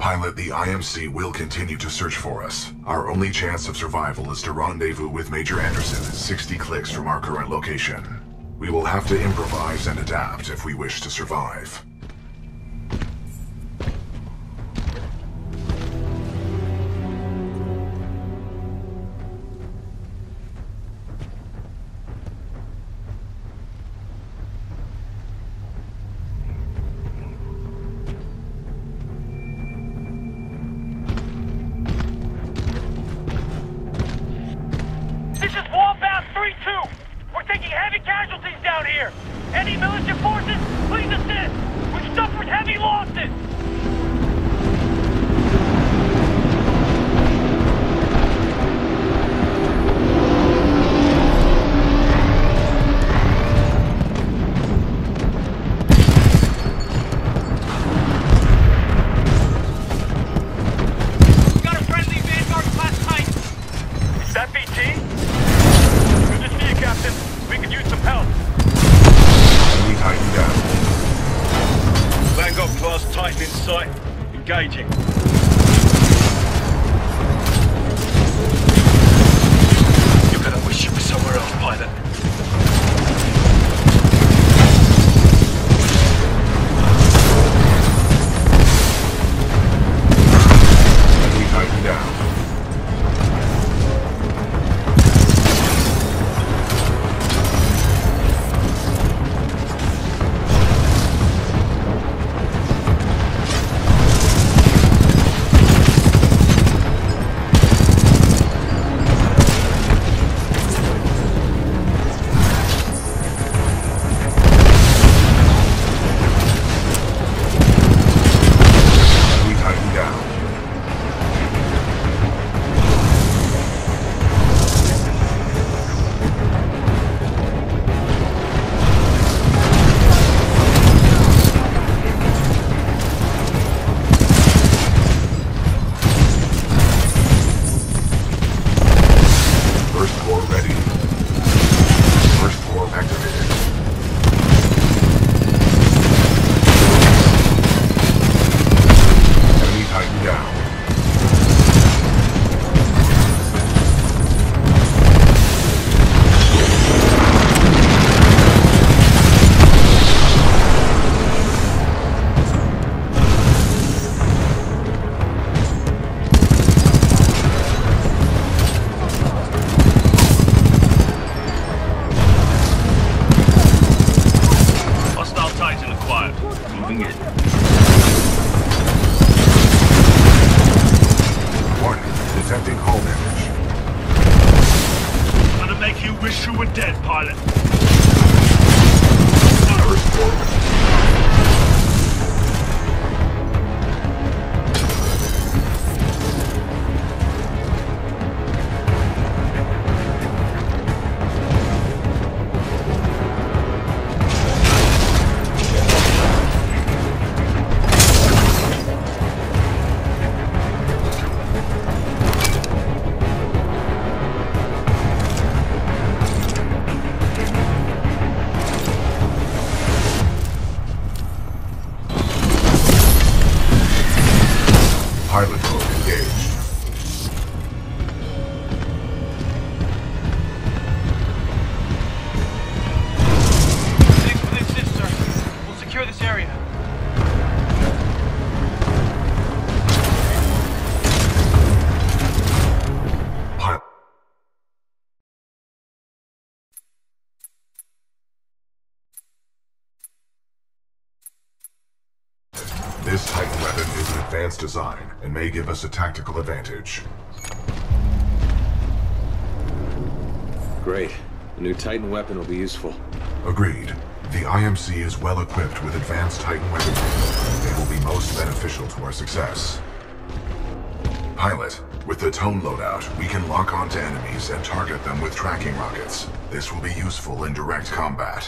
Pilot, the IMC will continue to search for us. Our only chance of survival is to rendezvous with Major Anderson, 60 clicks from our current location. We will have to improvise and adapt if we wish to survive. Any militia forces, please assist! We've suffered heavy losses! We got a friendly Vanguard class Titan! Is that BT? Good to see you, Captain. We could use some help. Titan down. Vanguard class Titan in sight. Engaging. You're gonna wish you were somewhere else, pilot. Enemy Titan down. Detecting hull damage. Gonna make you wish you were dead, pilot. First forward. Pilot mode engaged. Thanks for the assist, sir. We'll secure this area. Pilot. This Titan weapon is an advanced design and may give us a tactical advantage. Great. A new Titan weapon will be useful. Agreed. The IMC is well equipped with advanced Titan weaponry. They will be most beneficial to our success. Pilot, with the Tone loadout, we can lock onto enemies and target them with tracking rockets. This will be useful in direct combat.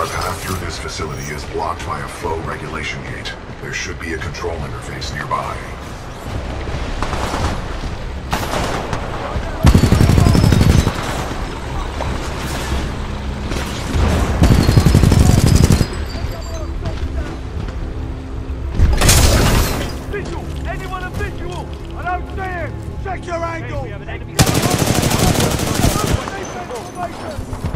Our path through this facility is blocked by a flow regulation gate. There should be a control interface nearby. Visual! Anyone a visual? I don't see him! Check your angle! We have an enemy. Information!